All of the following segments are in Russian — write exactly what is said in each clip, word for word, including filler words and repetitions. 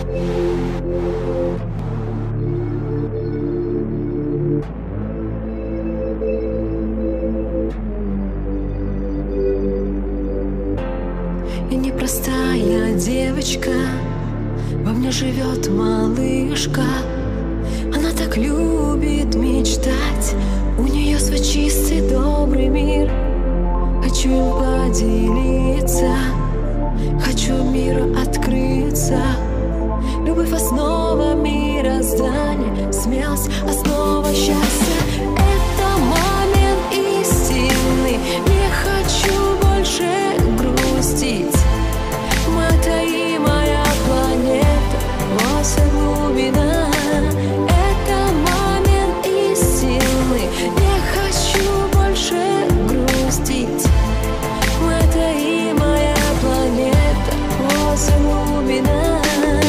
Я непростая девочка, во мне живет малышка. Она так любит мечтать, у нее свой чистый добрый мир. Хочу им поделиться, хочу миру открыться. Любовь — основа мироздания, смелость — основа счастья. Это момент истины, не хочу больше грустить. Мы-то и моя планета, вот вся глубина. Это момент истины, не хочу больше грустить. Мы-то и моя планета, вот вся глубина.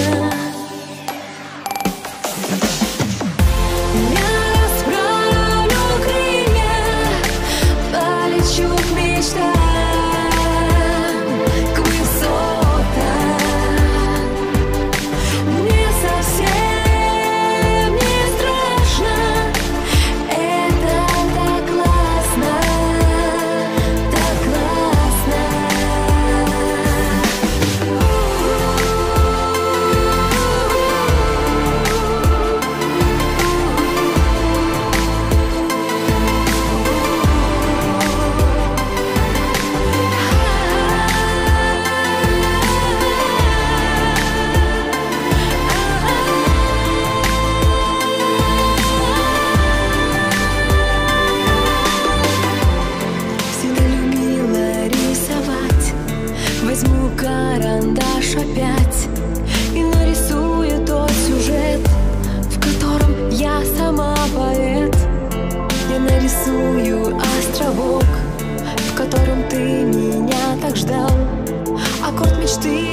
Возьму карандаш опять и нарисую тот сюжет, в котором я сама поэт. Я нарисую островок, в котором ты меня так ждал. Аккорд мечты